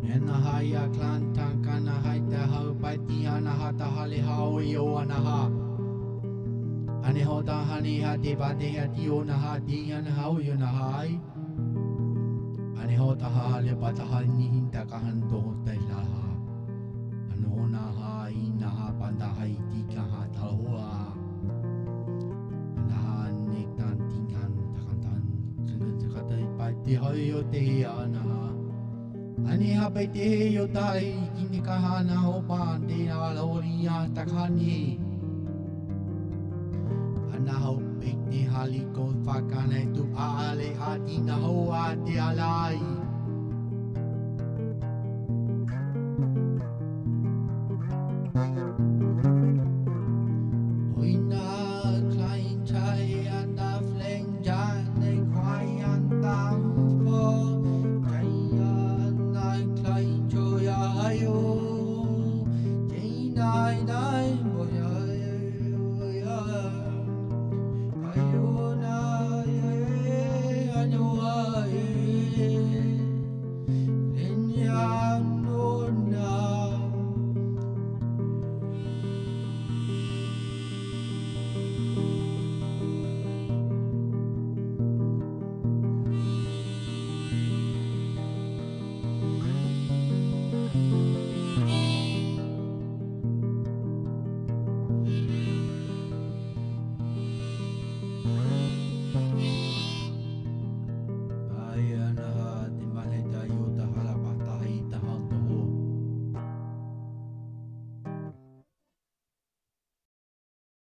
Ena haya klantan kana haita hau paiti ana hata hale hao yo ana ha. Ane hota hani ha te pate ha ti o na ha ti ana hao yo na hai. Ane hota ha le pata ha ni hinta ka hanto hota ila ha. Ano na ha i na ha panda hai ti ka ha tahua. Na ha ne tan tingan takantan. Kata paiti hau yo te ana ha. Ani hapai te o tai kini kahana o pande a lauria takani. Ana hau pek te hali ko whakane tu aale hati na ho a te alai.